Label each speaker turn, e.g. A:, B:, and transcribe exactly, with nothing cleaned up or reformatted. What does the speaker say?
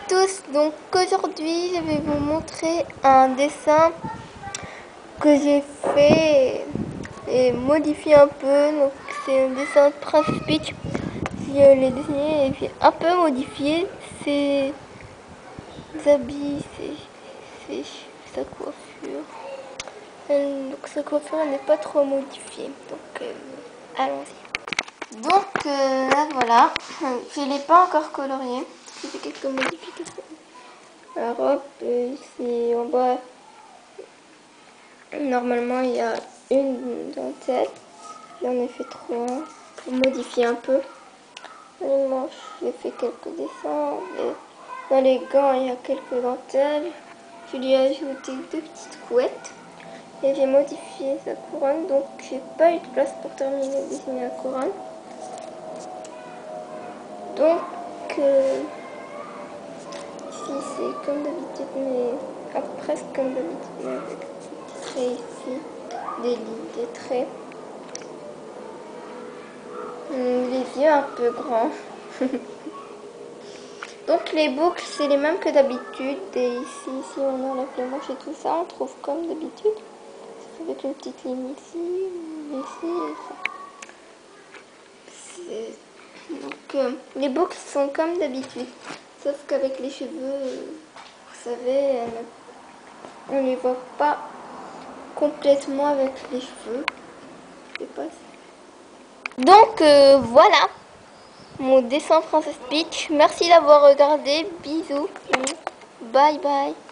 A: tous, donc aujourd'hui je vais vous montrer un dessin que j'ai fait et modifié un peu. Donc c'est un dessin de Prince Peach. Si je l'ai dessiné et puis un peu modifié, ses habits, c'est sa coiffure. Euh, donc sa coiffure n'est pas trop modifiée. Donc euh, allons-y. Donc euh, là voilà, je ne l'ai pas encore colorié. J'ai fait quelques modifications. La robe, euh, ici en bas, normalement il y a une dentelle. J'en ai fait trois pour modifier un peu. Les manches, j'ai fait quelques dessins. Et dans les gants, il y a quelques dentelles. Je lui ai ajouté deux petites couettes. Et j'ai modifié sa couronne, donc j'ai pas eu de place pour terminer de dessiner la couronne. Donc, euh, ici c'est comme d'habitude, mais ah, presque comme d'habitude, mais avec des traits ici, des lignes, des traits. Hum, les yeux un peu grands. Donc les boucles c'est les mêmes que d'habitude. Et ici, ici on enlève les manches et tout ça, on trouve comme d'habitude. Avec une petite ligne ici, ici et ça. Donc euh, les boucles sont comme d'habitude. Sauf qu'avec les cheveux, euh, vous savez, euh, on les voit pas complètement avec les cheveux. Je sais pas si... Donc euh, voilà mon dessin Princess Peach. Merci d'avoir regardé. Bisous. Bye bye.